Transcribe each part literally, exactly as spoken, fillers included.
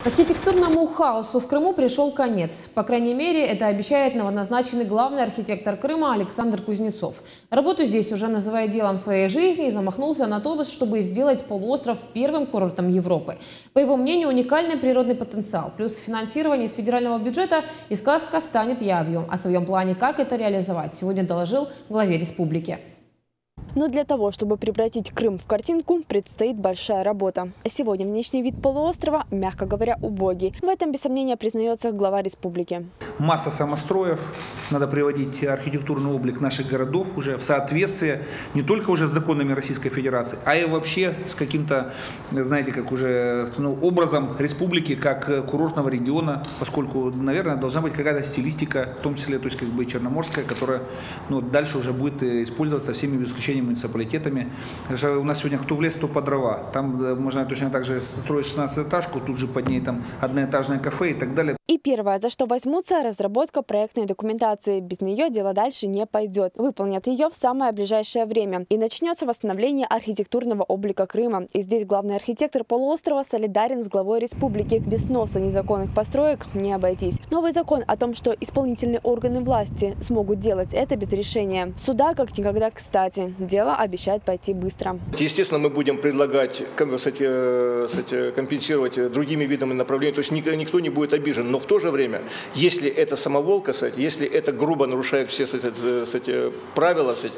Архитектурному хаосу в Крыму пришел конец. По крайней мере, это обещает новоназначенный главный архитектор Крыма Александр Кузнецов. Работу здесь уже называет делом своей жизни и замахнулся на то, чтобы сделать полуостров первым курортом Европы. По его мнению, уникальный природный потенциал, плюс финансирование из федерального бюджета, и сказка станет явью. О своем плане, как это реализовать, сегодня доложил главе республики. Но для того, чтобы превратить Крым в картинку, предстоит большая работа. Сегодня внешний вид полуострова, мягко говоря, убогий. В этом без сомнения признается глава республики. Масса самостроев. Надо приводить архитектурный облик наших городов уже в соответствие не только уже с законами Российской Федерации, а и вообще с каким-то, знаете, как уже ну, образом республики как курортного региона, поскольку, наверное, должна быть какая-то стилистика, в том числе, то есть как бы черноморская, которая ну, дальше уже будет использоваться всеми без исключения муниципалитетами. У нас сегодня кто в лес, то по дрова. Там можно точно так же строить шестнадцатиэтажку, тут же под ней там одноэтажное кафе и так далее. И первое, за что возьмутся, разработка проектной документации. Без нее дело дальше не пойдет. Выполнят ее в самое ближайшее время. И начнется восстановление архитектурного облика Крыма. И здесь главный архитектор полуострова солидарен с главой республики. Без сноса незаконных построек не обойтись. Новый закон о том, что исполнительные органы власти смогут делать это без решения суда, как никогда кстати. Дело обещает пойти быстро. Естественно, мы будем предлагать кстати, кстати, компенсировать другими видами направлений. То есть никто не будет обижен. Но в то же время, если это самоволка, кстати, если это грубо нарушает все кстати, правила, кстати,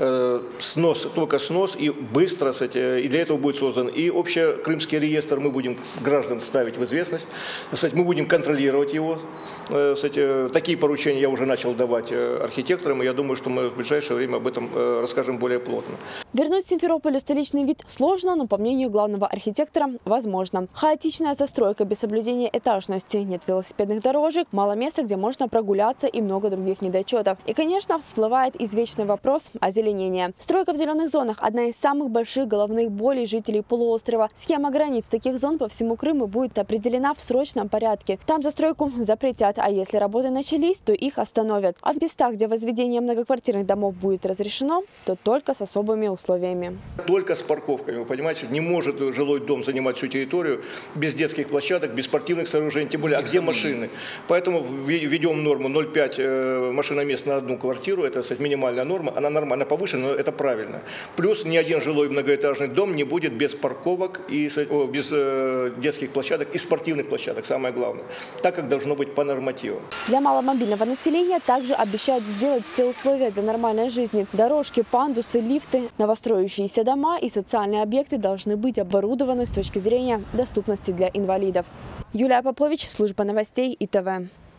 снос, только снос и быстро, кстати, и для этого будет создан и общекрымский реестр, мы будем граждан ставить в известность, кстати, мы будем контролировать его. Кстати, такие поручения я уже начал давать архитекторам, и я думаю, что мы в ближайшее время об этом расскажем более плотно. Вернуть Симферополю столичный вид сложно, но, по мнению главного архитектора, возможно. Хаотичная застройка без соблюдения этажности, нет велосипедных дорожек, мало места, где можно прогуляться и много других недочетов. И, конечно, всплывает извечный вопрос озеленения. Стройка в зеленых зонах – одна из самых больших головных болей жителей полуострова. Схема границ таких зон по всему Крыму будет определена в срочном порядке. Там застройку запретят, а если работы начались, то их остановят. А в местах, где возведение многоквартирных домов будет разрешено, то только с особыми условиями. Только с парковками, вы понимаете, не может жилой дом занимать всю территорию без детских площадок, без спортивных сооружений, тем более, а где машины? Поэтому введем норму ноль целых пять машиномест на одну квартиру, это, кстати, минимальная норма, она нормально повышена, но это правильно. Плюс ни один жилой многоэтажный дом не будет без парковок, и о, без э, детских площадок и спортивных площадок, самое главное, так как должно быть по нормативам. Для маломобильного населения также обещают сделать все условия для нормальной жизни. Дорожки, пандусы, лифты, новостроящиеся дома и социальные объекты должны быть оборудованы с точки зрения доступности для инвалидов. Юлия Попович, служба новостей И Т В.